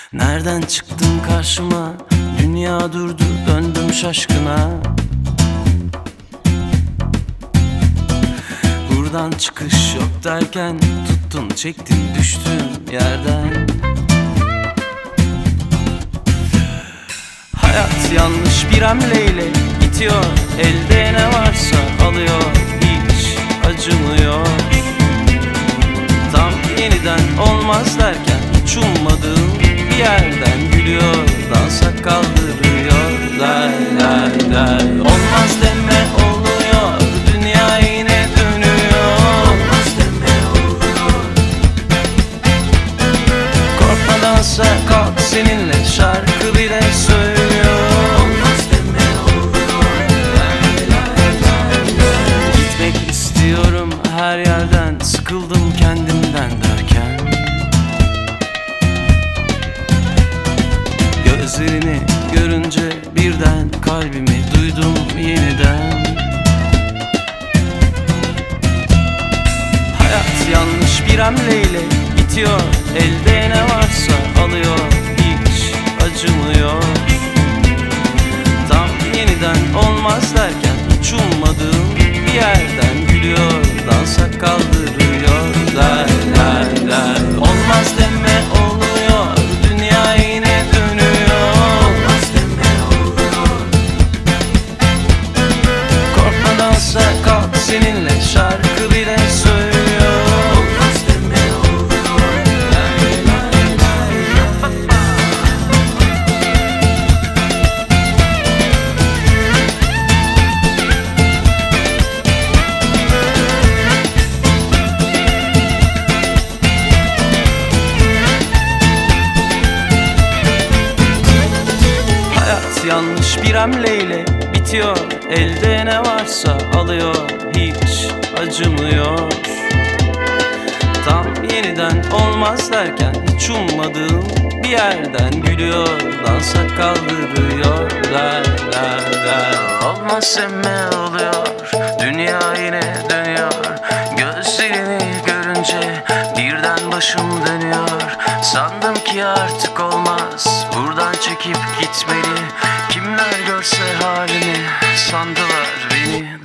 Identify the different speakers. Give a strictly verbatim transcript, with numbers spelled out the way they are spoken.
Speaker 1: Nereden çıktın karşıma? Dünya durdu, döndüm şaşkına. Buradan çıkış yok derken tuttun, çektin, düştün yerden. Hayat yanlış bir hamleyle itiyor, elde ne varsa alıyor, hiç acımıyor. Tam yeniden olmaz derken hiç ummadığım bir yerden gülüyor, dansa kaldırıyor. Lay lay lay. Olmaz deme oluyor, dünya yine dönüyor. Olmaz deme oluyor. Korkma, dansa kalk, seninle şarkı bile söylüyor. Olmaz deme oluyor. Lay lay lay lay. Gitmek istiyorum her yerden, sıkıldım kendimden derken. Gözlerini görünce birden kalbimi duydum yeniden. Hayat yanlış bir hamleyle itiyor, elde ne varsa alıyor, hiç acımıyor. Tam yeniden olmaz derken hiç ummadığım bir yerden gülüyor, dansa kaldırıyor. Lay lay lay. Olmaz deme oluyor, dünya yine dönüyor. Olmaz deme oluyor. Korkma, dansa kalk, seninle şarkı bile söylüyor. Olmaz deme oluyor. Lay lay lay. Hayat yanlış bir hamleyle bitiyor, elde ne varsa alıyor, hiç acımıyor. Tam yeniden olmaz derken hiç ummadığım bir yerden gülüyor, dansa kaldırıyor. Lay lay lay. Olmaz emme oluyor, dünya yine dönüyor. Gözlerini görünce birden başım dönüyor. Sandım ki artık olmaz, buradan çekip gitmeli. Kimler görse halimi sandılar beni.